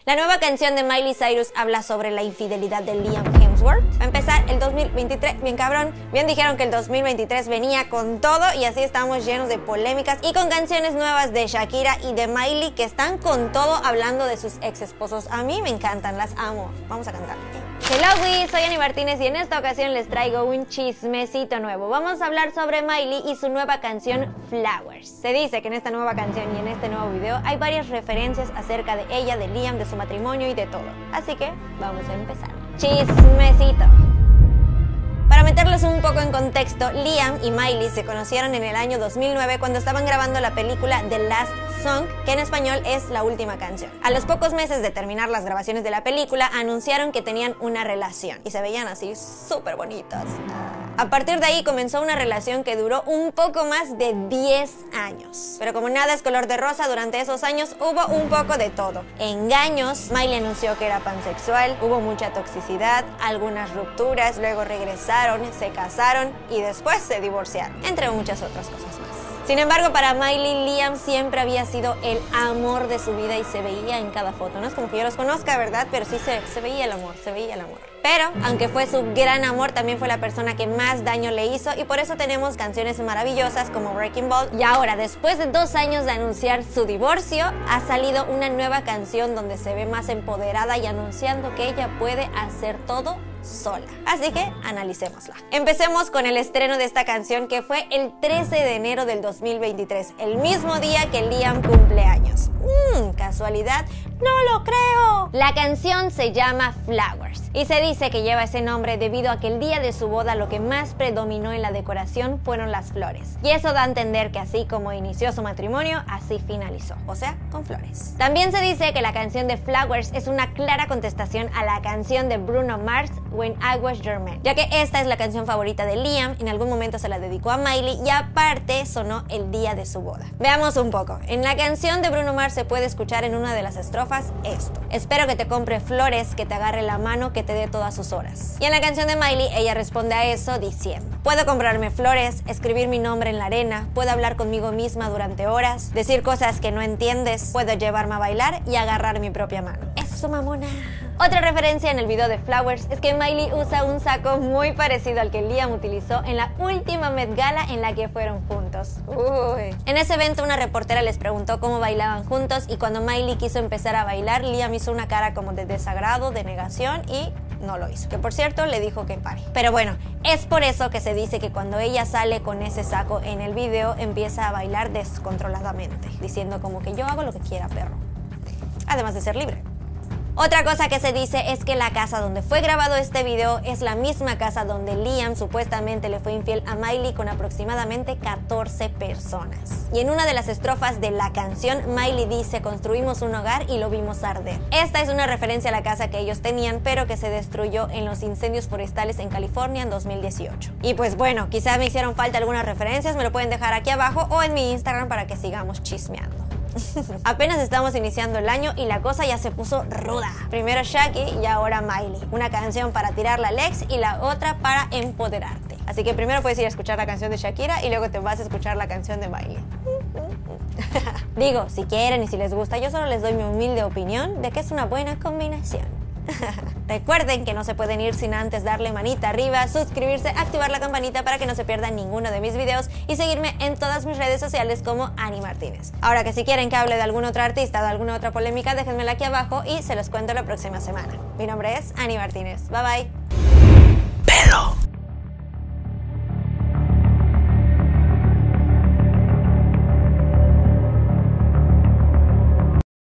La nueva canción de Miley Cyrus habla sobre la infidelidad de Liam Hemsworth. Va a empezar el 2023, bien cabrón. Bien dijeron que el 2023 venía con todo y así estamos llenos de polémicas y con canciones nuevas de Shakira y de Miley que están con todo hablando de sus ex esposos. A mí me encantan, las amo. Vamos a cantar. Hello, soy Ani Martínez y en esta ocasión les traigo un chismecito nuevo. Vamos a hablar sobre Miley y su nueva canción Flowers. Se dice que en esta nueva canción y en este nuevo video hay varias referencias acerca de ella, de Liam, de su matrimonio y de todo. Así que vamos a empezar. Chismecito. Para meterlos un poco en contexto, Liam y Miley se conocieron en el año 2009 cuando estaban grabando la película The Last Song, que en español es La Última Canción. A los pocos meses de terminar las grabaciones de la película, anunciaron que tenían una relación y se veían así súper bonitos. A partir de ahí comenzó una relación que duró un poco más de 10 años. Pero como nada es color de rosa, durante esos años hubo un poco de todo. Engaños, Miley anunció que era pansexual, hubo mucha toxicidad, algunas rupturas, luego regresaron, se casaron y después se divorciaron, entre muchas otras cosas más. Sin embargo, para Miley, Liam siempre había sido el amor de su vida y se veía en cada foto. No es como que yo los conozca, ¿verdad? Pero sí se veía el amor, se veía el amor. Pero, aunque fue su gran amor, también fue la persona que más daño le hizo y por eso tenemos canciones maravillosas como Wrecking Ball. Y ahora, después de 2 años de anunciar su divorcio, ha salido una nueva canción donde se ve más empoderada y anunciando que ella puede hacer todo sola. Así que analicémosla. Empecemos con el estreno de esta canción que fue el 13 de enero del 2023, el mismo día que Liam cumple años. ¿Casualidad? ¡No lo creo! La canción se llama Flowers y se dice que lleva ese nombre debido a que el día de su boda lo que más predominó en la decoración fueron las flores. Y eso da a entender que así como inició su matrimonio, así finalizó, o sea, con flores. También se dice que la canción de Flowers es una clara contestación a la canción de Bruno Mars, When I Was Your Man, ya que esta es la canción favorita de Liam, en algún momento se la dedicó a Miley y aparte sonó el día de su boda. Veamos un poco. En la canción de Bruno Mars se puede escuchar en una de las estrofas esto: espero que te compre flores, que te agarre la mano, que te dé todas sus horas. Y en la canción de Miley ella responde a eso diciendo: puedo comprarme flores, escribir mi nombre en la arena, puedo hablar conmigo misma durante horas, decir cosas que no entiendes, puedo llevarme a bailar y agarrar mi propia mano. ¡Eso, mamona! Otra referencia en el video de Flowers es que Miley usa un saco muy parecido al que Liam utilizó en la última Met Gala en la que fueron juntos. En ese evento una reportera les preguntó cómo bailaban juntos y cuando Miley quiso empezar a bailar, Liam hizo una cara como de desagrado, de negación y no lo hizo. Que por cierto le dijo que pare. Pero bueno, es por eso que se dice que cuando ella sale con ese saco en el video empieza a bailar descontroladamente, diciendo como que yo hago lo que quiera, perro. Además de ser libre. Otra cosa que se dice es que la casa donde fue grabado este video es la misma casa donde Liam supuestamente le fue infiel a Miley con aproximadamente 14 personas. Y en una de las estrofas de la canción, Miley dice: construimos un hogar y lo vimos arder. Esta es una referencia a la casa que ellos tenían, pero que se destruyó en los incendios forestales en California en 2018. Y pues bueno, quizás me hicieron falta algunas referencias, me lo pueden dejar aquí abajo o en mi Instagram para que sigamos chismeando. Apenas estamos iniciando el año y la cosa ya se puso ruda. Primero Shaki y ahora Miley. Una canción para tirarla al ex y la otra para empoderarte. Así que primero puedes ir a escuchar la canción de Shakira y luego te vas a escuchar la canción de Miley. Digo, si quieren y si les gusta, yo solo les doy mi humilde opinión de que es una buena combinación. Recuerden que no se pueden ir sin antes darle manita arriba, suscribirse, activar la campanita para que no se pierdan ninguno de mis videos y seguirme en todas mis redes sociales como Ani Martínez. Ahora que si quieren que hable de algún otro artista o de alguna otra polémica, déjenmela aquí abajo y se los cuento la próxima semana. Mi nombre es Ani Martínez. Bye bye.